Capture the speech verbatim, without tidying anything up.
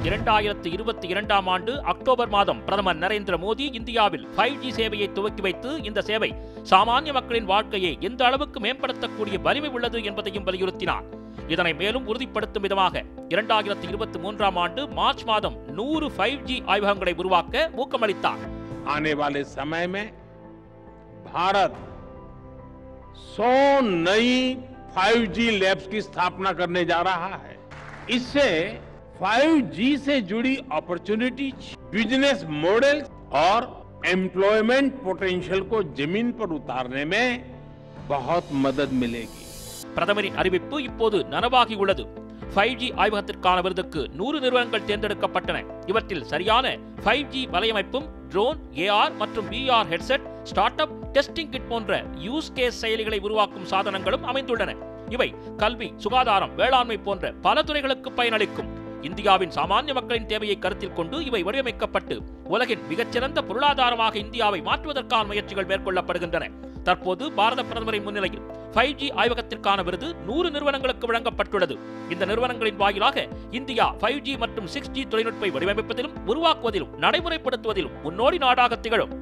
இரண்டாயிரத்து இருபத்தி இரண்டாம் ஆண்டு அக்டோபர் மாதம் பிரதமர் நரேந்திர மோடி இந்தியாவில் ஃபைவ் ஜி சேவையை துவக்கி வைத்து இந்த சேவை சாமானிய மக்களின் வாழ்க்கையை எந்த அளவுக்கு மேம்படுத்தக்கூடிய வலிமை உள்ளது என்பதையும் வலியுறுத்தினார். இதனை மேலும் உறுதிப்படுத்தும் விதமாக இரண்டாயிரத்து இருபத்தி மூன்றாம் ஆண்டு மார்ச் மாதம் நூறு ஃபைவ் ஜி ஆய்வகங்களை உருவாக்க ஊக்கமளித்தார். आने वाले समय में भारत सौ नई फाइव जी लैब्स की स्थापना करने जा रहा है. इससे फाइव जी से जुड़ी अपॉर्चुनिटीज, बिजनेस मॉडल्स और एम्प्लॉयमेंट पोटेंशियल को जमीन पर उतारने में बहुत मदद मिलेगी. பிரதமரின் அறிவிப்பு இப்போது நனவாகி உள்ளது. ஃபைவ் ஜி ஆய்வகத்திற்கான விருதுக்கு நூறு நிறுவனங்கள் தேர்ந்தெடுக்கப்பட்டன. இவற்றில் சரியான ஃபைவ் ஜி வலையமைப்பும், ட்ரோன், ஏஆர் மற்றும் VR headset, start up, testing kit போன்ற யூஸ் கேஸ் செயலிகளை உருவாக்கும் சாதனங்களும் அமைந்துள்ளன. இவை கல்வி, சுகாதாரம், வேளாண்மை போன்ற பல துறைகளுக்கு பயனளிக்கும். இந்தியாவின் சாமானிய மக்களின் தேவையை கருத்தில் கொண்டு இவை வடிவமைக்கப்பட்டு உலகின் மிகச்சிறந்த பொருளாதாரமாக இந்தியாவை மாற்றுவதற்கான முயற்சிகள் மேற்கொள்ளப்படுகின்றன. தற்போது பாரத பிரதமரின் முன்னிலையில் ஃபைவ் ஜி ஆய்வகத்திற்கான விருது நூறு நிறுவனங்களுக்கு வழங்கப்பட்டுள்ளது. இந்த நிறுவனங்களின் வாயிலாக இந்தியா ஃபைவ் ஜி மற்றும் சிக்ஸ் ஜி தொழில்நுட்பை வடிவமைப்பதிலும், உருவாக்குவதிலும், நடைமுறைப்படுத்துவதிலும் முன்னோடி நாடாக திகழும்.